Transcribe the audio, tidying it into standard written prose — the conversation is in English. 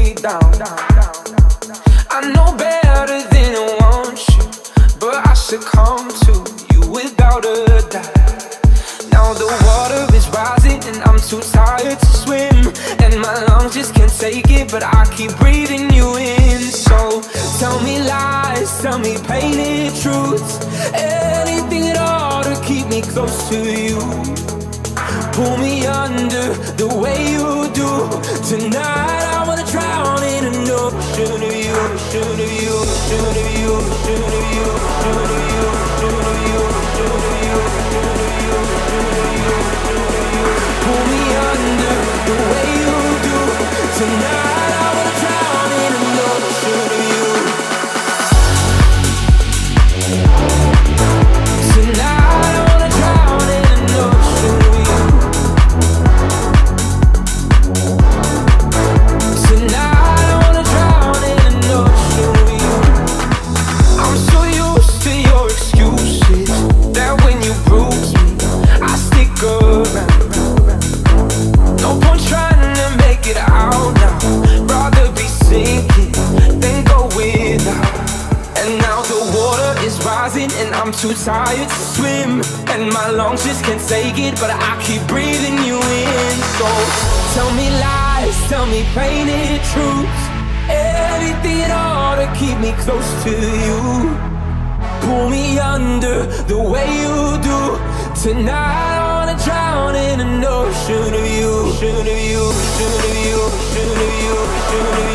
me down. I know better than I want you, but I succumb to you without a doubt. Now the water is rising and I'm too tired to swim, and my lungs just can't take it, but I keep breathing you in. So tell me lies, tell me painted truths, anything at all to keep me close to you. Pull me under the way you do. Tonight I wanna drown in an ocean of you, ocean of you, ocean of you, ocean of you, ocean of you, ocean of you, ocean of you, ocean of you, ocean of you, ocean of you. Pull me under the way you do. Tonight I wanna drown in an ocean of you. Tonight I wanna drown in an ocean of you. Tonight I wanna drown in an ocean of you. I'm so used to your excuses, that when you bruise me, I stick around. No point trying to make it out now, rather be sinking than go without. And now the water is rising and I'm too tired to swim, and my lungs just can't take it, but I keep breathing you in. So tell me lies, tell me painted truths, anything at all to keep me close to you. Pull me under the way you do. Tonight I wanna drown in an ocean of you, ocean of you, ocean of you, ocean of you, ocean of you.